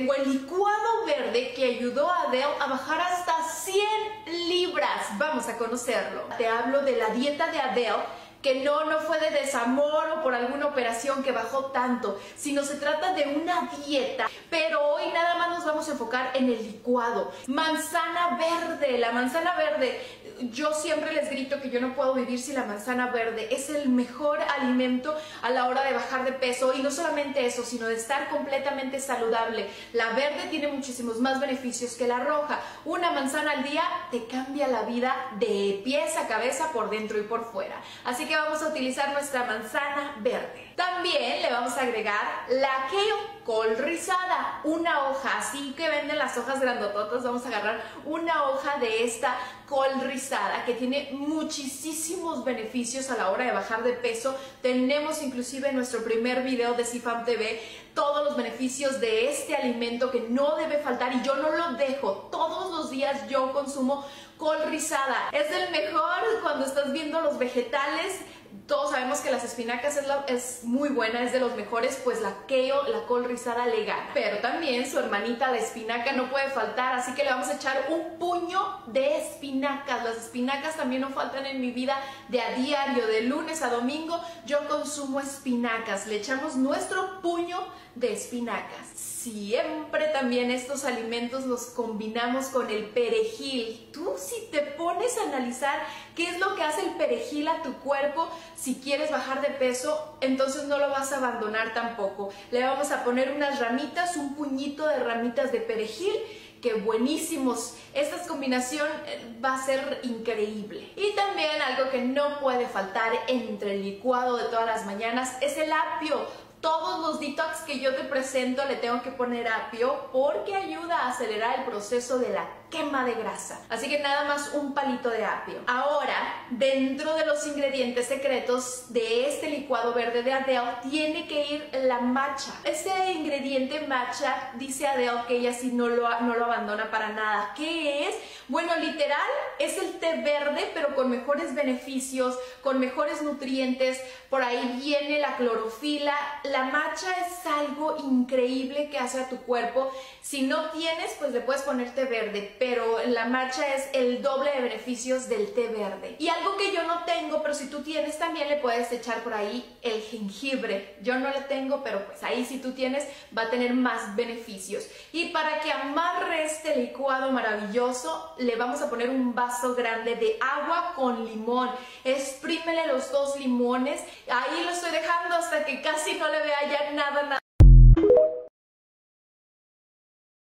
Tengo el licuado verde que ayudó a Adele a bajar hasta 100 libras. Vamos a conocerlo. Te hablo de la dieta de Adele, que no fue de desamor o por alguna operación que bajó tanto, sino se trata de una dieta. Pero hoy nada más nos vamos a enfocar en el licuado. Manzana verde, la manzana verde. Yo siempre les grito que yo no puedo vivir sin la manzana verde. Es el mejor alimento a la hora de bajar de peso, y no solamente eso, sino de estar completamente saludable. La verde tiene muchísimos más beneficios que la roja. Una manzana al día te cambia la vida de pies a cabeza, por dentro y por fuera. Así que vamos a utilizar nuestra manzana verde. También le vamos a agregar la kale, col rizada, una hoja, así que venden las hojas grandototas. Vamos a agarrar una hoja de esta col rizada que tiene muchísimos beneficios a la hora de bajar de peso. Tenemos inclusive en nuestro primer video de CIFAM TV todos los beneficios de este alimento que no debe faltar, y yo no lo dejo. Todos los días yo consumo col rizada. Es el mejor cuando estás viendo los vegetales. Todos sabemos que las espinacas es muy buena, es de los mejores, pues la kale, la col rizada le gana. Pero también su hermanita, la espinaca, no puede faltar, así que le vamos a echar un puño de espinacas. Las espinacas también no faltan en mi vida de a diario, de lunes a domingo. Yo consumo espinacas, le echamos nuestro puño de espinacas. Siempre también estos alimentos los combinamos con el perejil. Tú, si te pones a analizar qué es lo que hace el perejil a tu cuerpo, si quieres bajar de peso, entonces no lo vas a abandonar tampoco. Le vamos a poner unas ramitas, un puñito de ramitas de perejil, que buenísimos. Esta combinación va a ser increíble. Y también algo que no puede faltar entre el licuado de todas las mañanas es el apio. Todos los detox que yo te presento le tengo que poner apio, porque ayuda a acelerar el proceso de la quema de grasa. Así que nada más un palito de apio. Ahora, dentro de los ingredientes secretos de este licuado verde de Adele, tiene que ir la matcha. Este ingrediente matcha, dice Adele que ella sí no lo abandona para nada. ¿Qué es? Bueno, literal, es el té verde, pero con mejores beneficios, con mejores nutrientes. Por ahí viene la clorofila. La matcha es algo increíble que hace a tu cuerpo. Si no tienes, pues le puedes poner té verde, pero la matcha es el doble de beneficios del té verde. Y algo que yo no tengo, pero si tú tienes, también le puedes echar por ahí el jengibre. Yo no lo tengo, pero pues ahí si tú tienes, va a tener más beneficios. Y para que amarre este licuado maravilloso, le vamos a poner un vaso grande de agua con limón. Exprímele los 2 limones. Ahí lo estoy dejando hasta que casi no le vea ya nada.